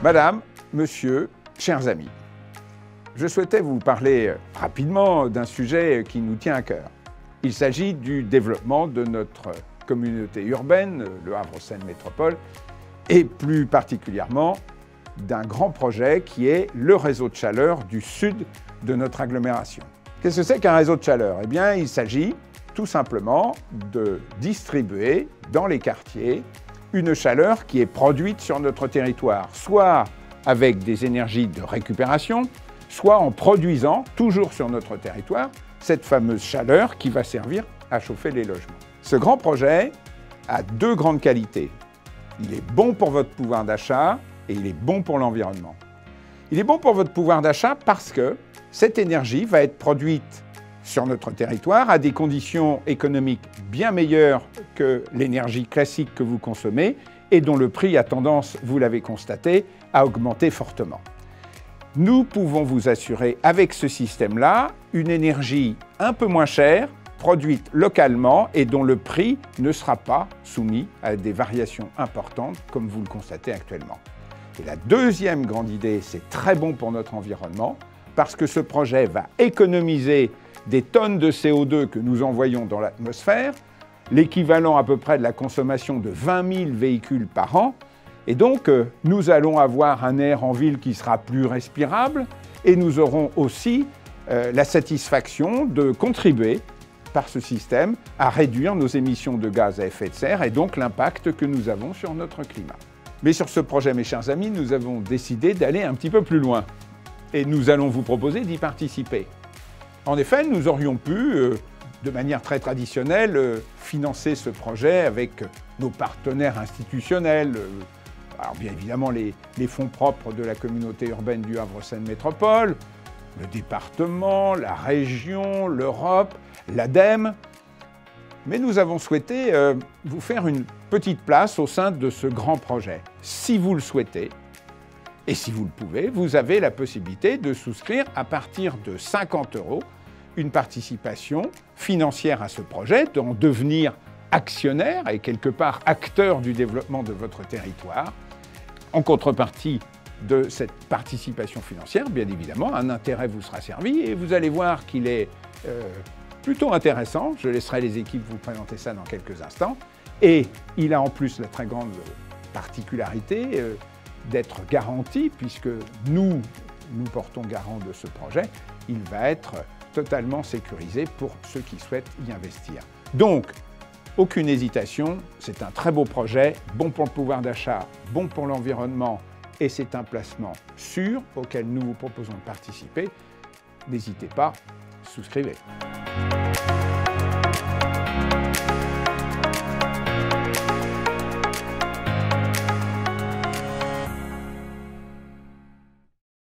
Madame, Monsieur, chers amis, je souhaitais vous parler rapidement d'un sujet qui nous tient à cœur. Il s'agit du développement de notre communauté urbaine, le Havre-Seine Métropole, et plus particulièrement d'un grand projet qui est le réseau de chaleur du sud de notre agglomération. Qu'est-ce que c'est qu'un réseau de chaleur? Eh bien, il s'agit tout simplement de distribuer dans les quartiers une chaleur qui est produite sur notre territoire, soit avec des énergies de récupération, soit en produisant, toujours sur notre territoire, cette fameuse chaleur qui va servir à chauffer les logements. Ce grand projet a deux grandes qualités. Il est bon pour votre pouvoir d'achat et il est bon pour l'environnement. Il est bon pour votre pouvoir d'achat parce que cette énergie va être produite sur notre territoire à des conditions économiques bien meilleures que l'énergie classique que vous consommez et dont le prix a tendance, vous l'avez constaté, à augmenter fortement. Nous pouvons vous assurer avec ce système-là une énergie un peu moins chère, produite localement et dont le prix ne sera pas soumis à des variations importantes comme vous le constatez actuellement. Et la deuxième grande idée, c'est très bon pour notre environnement parce que ce projet va économiser des tonnes de CO2 que nous envoyons dans l'atmosphère, l'équivalent à peu près de la consommation de 20 000 véhicules par an. Et donc, nous allons avoir un air en ville qui sera plus respirable et nous aurons aussi la satisfaction de contribuer par ce système à réduire nos émissions de gaz à effet de serre et donc l'impact que nous avons sur notre climat. Mais sur ce projet, mes chers amis, nous avons décidé d'aller un petit peu plus loin et nous allons vous proposer d'y participer. En effet, nous aurions pu, de manière très traditionnelle, financer ce projet avec nos partenaires institutionnels, alors bien évidemment les fonds propres de la communauté urbaine du Havre-Seine Métropole, le département, la région, l'Europe, l'ADEME. Mais nous avons souhaité vous faire une petite place au sein de ce grand projet. Si vous le souhaitez, et si vous le pouvez, vous avez la possibilité de souscrire à partir de 50 € une participation financière à ce projet, d'en devenir actionnaire et quelque part acteur du développement de votre territoire. En contrepartie de cette participation financière, bien évidemment, un intérêt vous sera servi et vous allez voir qu'il est plutôt intéressant. Je laisserai les équipes vous présenter ça dans quelques instants. Et il a en plus la très grande particularité d'être garanti, puisque nous portons garant de ce projet. Il va être totalement sécurisé pour ceux qui souhaitent y investir. Donc, aucune hésitation, c'est un très beau projet, bon pour le pouvoir d'achat, bon pour l'environnement, et c'est un placement sûr auquel nous vous proposons de participer. N'hésitez pas, souscrivez.